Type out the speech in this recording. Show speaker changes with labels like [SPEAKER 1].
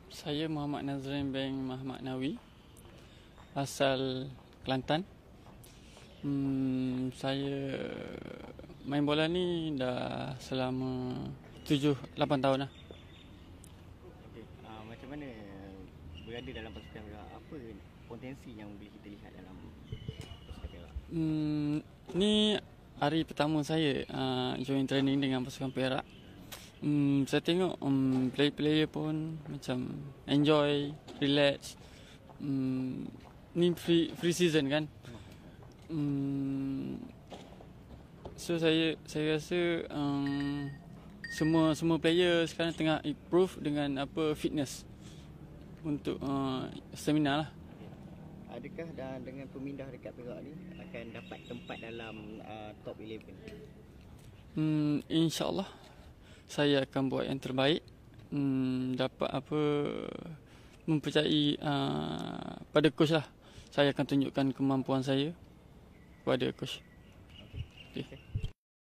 [SPEAKER 1] Saya Muhammad Nazrin bin Muhammad Nawi, asal Kelantan. Saya main bola ni dah selama 7-8 tahun lah.
[SPEAKER 2] Okay. Macam mana berada dalam pasukan Perak? Apa potensi yang boleh kita lihat dalam pasukan Perak?
[SPEAKER 1] Ni hari pertama saya join training dengan pasukan Perak. Saya tengok player-player pun macam enjoy, relax. Ni free season kan. So saya rasa semua player sekarang tengah improve dengan fitness untuk stamina lah.
[SPEAKER 2] Adakah dengan pemindah dekat Perak ni akan dapat tempat dalam top 11?
[SPEAKER 1] InsyaAllah saya akan buat yang terbaik, dapat mempercayai pada coach lah. Saya akan tunjukkan kemampuan saya kepada coach. Okay.